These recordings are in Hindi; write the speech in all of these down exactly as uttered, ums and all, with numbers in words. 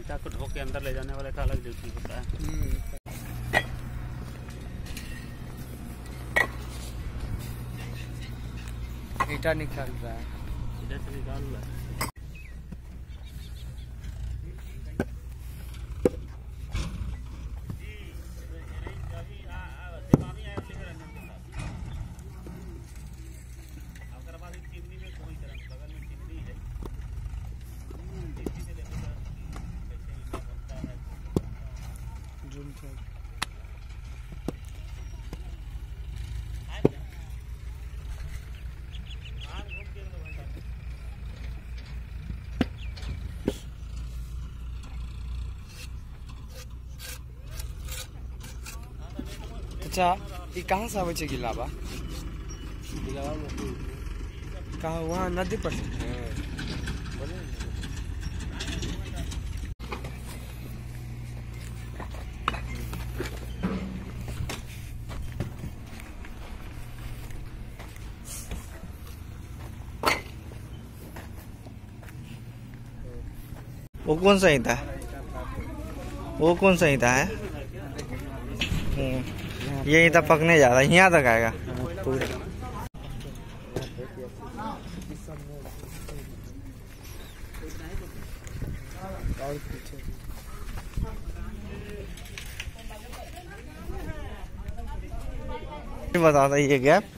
ईटा को ढो के अंदर ले जाने वाले का अलग ड्यूटी होता है। ईटा निकाल रहा है, ईटा से निकाल रहा है। अच्छा ये कहाँ से आवे छे गिलावा? गिलावा कहाँ? वहाँ नदी पर वो कौन सा ईंटा है? वो कौन सा ईंटा है? ये ईंटा पकने जा रहा है, यहाँ तक आएगा पूरा। बता था ये गैप,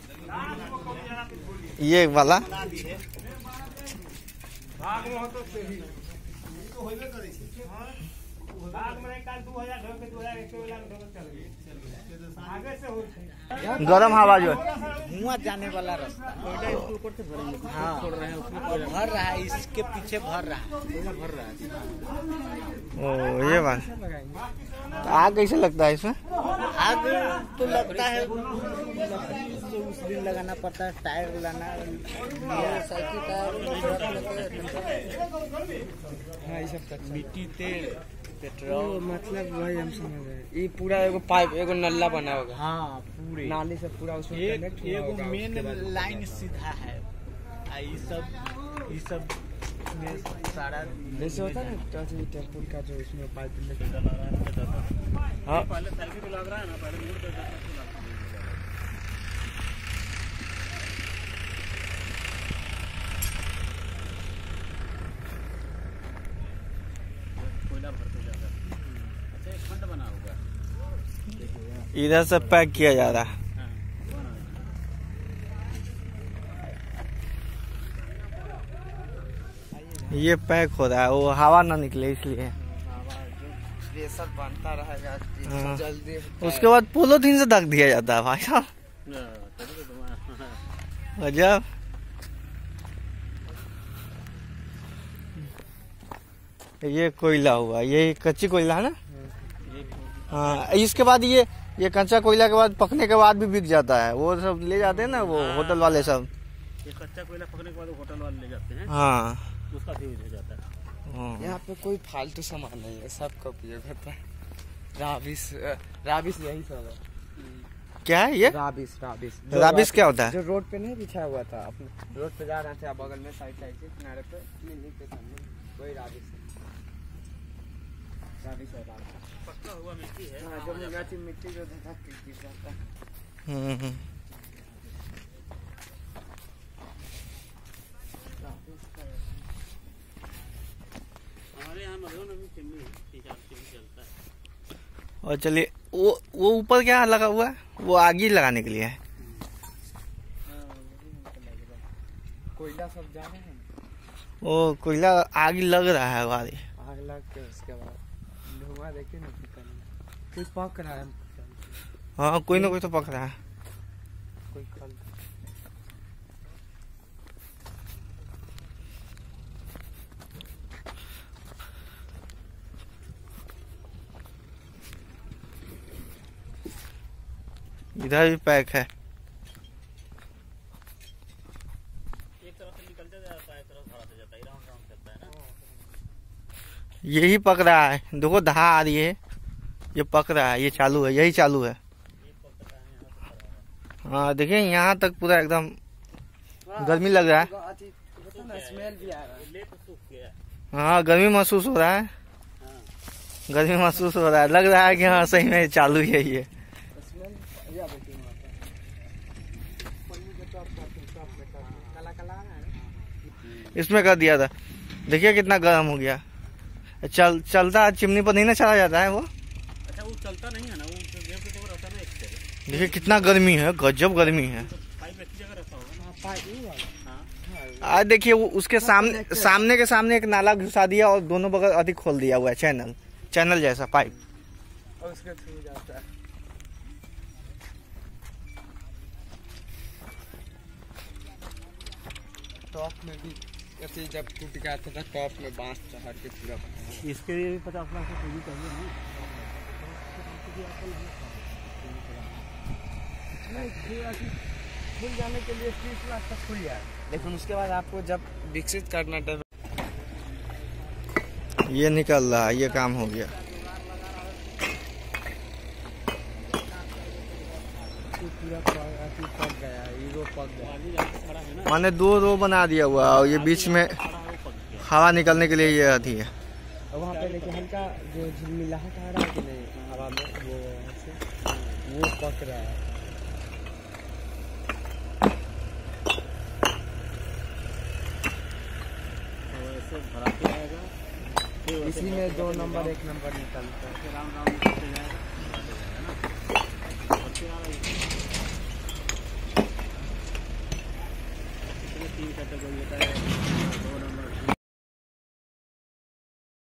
ये वाला गरम हवा जो मुआ जाने वाला रास्ता हाँ भर रहा है, इसके पीछे भर रहा है, भर रहा है। ओ ये बात, तो आग कैसे लगता है इसमें? आग तो लगता है उस दिन लगाना पड़ता है, टायर लाना, साइकिल टायर, हाँ ये सब मिट्टी, तेल, पेट्रोल, मतलब वही हम समझ रहे। ये पूरा एगो पाइप, एगो नल्ला बना होगा हाँ पूरे नाली से पूरा उसमें कनेक्ट हुआ होगा। मेन लाइन सीधा है, ये सब ये सब में सारा जैसे होता है ना टेम्पल का जो इसमें पाइप लेके डाला रहा है। हाँ पहले साइकिल पे लग रहा है ना, पहले मोड़ पे इधर से पैक किया जा रहा है। ये पैक हो रहा है, वो हवा ना निकले इसलिए प्रेशर बनता रहेगा जल्दी। उसके बाद पोलोथीन से ढक दिया जाता है भाई साहब। अजब। ये कोयला हुआ, ये कच्ची कोयला है ना। हाँ इसके बाद ये ये कच्चा कोयला के बाद पकने के बाद भी बिक जाता है, वो सब ले जाते हैं ना वो होटल वाले सब। ये कच्चा कोयला पकने के बाद होटल वाले ले जाते हैं। हाँ उसका भी यूज हो जाता है। यहाँ पे कोई फालतू सामान नहीं है, सबका उपयोग होता है। राबिस राबिस यही सब है। क्या है ये? राबिस राबिस राबिस क्या होता है? जो रोड पे नहीं बिछा हुआ था, अपने रोड पे जा रहे थे, बगल में साइड साइड से किनारे पे मिलने के सामने वही राबिस राबिस है। पक्का हुआ मिट्टी है। हाँ जो मिट्टी मिट्टी जो धक्का गिर जाता है। हम्म हमारे यहाँ मधुबन में भी चिमनी चिमनी चलता है। और चलिए वो वो ऊपर क्या लगा हुआ है? वो आग ही लगाने के लिए है। कोयला सब जा रहे हैं, वो कोयला आग ही लग रहा है वाली। आग लग के उसके बाद धुआं देखिए ना, कोई पक रहा है। हाँ कोई ना कोई तो पक रहा है। कोई खल इधर भी पैक है। एक तरफ से निकलते जाता है, एक तरफ भराते जाता है, राउंड राउंड चलता है ना। यही पक रहा है, देखो दहा आ रही है, ये पक रहा है, ये चालू है, यही चालू है। हाँ देखिए यहाँ तक पूरा एकदम गर्मी लग रहा है। स्मेल भी आ रहा है। हाँ गर्मी महसूस हो रहा है। गर्मी महसूस हो रहा है, लग रहा है कि हाँ सही में चालू ही है ये। इसमें कर दिया था, देखिए कितना गर्म हो गया। चल चलता चिमनी पर नहीं ना चला जाता है वो। अच्छा वो चलता नहीं है ना, वो जेब के ऊपर रहता है ना एक जगह। देखिए कितना गर्मी है, गजब गर्मी है। पाइप एक जगह रहता होगा ना। आज देखिए वो उसके सामने सामने के सामने एक नाला घुसा दिया और दोनों बगल अधिक खोल दिया हुआ है, चैनल चैनल जैसा पाइप, और उसके थ्रू जाता है। टॉप में भी ऐसे जब टूट गया था टॉप में बांस चढ़ा के पूरा। इसके लिए भी पचास लाख का पूंजी चाहिए ना। खुल जाने के लिए तीस लाख तक खुल जाए, लेकिन उसके बाद आपको जब विकसित करना टाइम ये निकल रहा है, ये काम हो गया। पूरा पक गया, हीरो पक गया। मैंने दो रो बना दिया हुआ और ये बीच में हवा निकलने के लिए ये आती है। और वहाँ पे देखिए हल्का जो झिलमिलाहट आ रहा है कि नहीं हवा में, वो वो पक रहा है। इसी में दो नंबर एक नंबर निकलता है। राउंड राउंड निकलते जाएगा तीन कैटेगरी होता है।